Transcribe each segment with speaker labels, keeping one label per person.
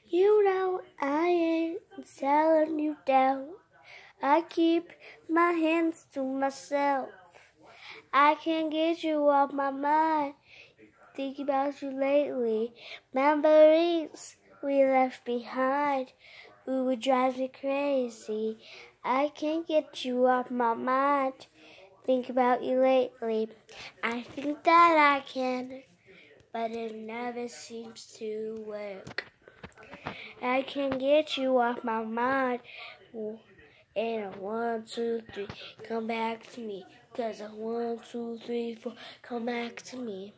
Speaker 1: You know I ain't telling you down. I keep my hands to myself. I can't get you off my mind. Think about you lately. Memories we left behind. Ooh, it drives me crazy. I can't get you off my mind. Think about you lately. I think that I can, but it never seems to work. I can't get you off my mind. And a 1, 2, 3, come back to me. 'Cause a 1, 2, 3, 4, come back to me.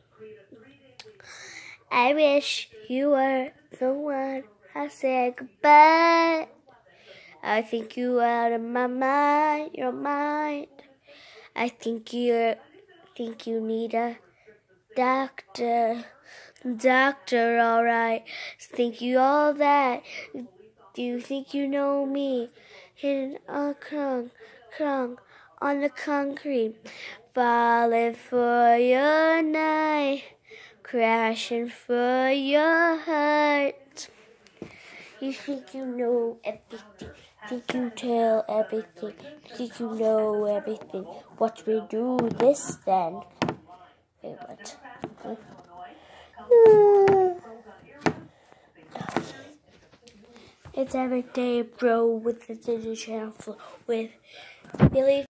Speaker 1: I wish you were the one I said goodbye. I think you out of my mind, your mind. I think you need a doctor, alright. Think you all that. Do you think you know me? Hidden a crunk on the concrete, falling for your night, crashing for your heart. You think you know everything, think you tell everything, think you know everything. Watch me do this then. Wait, what? It's every day, bro, with the Disney Channel with Billy.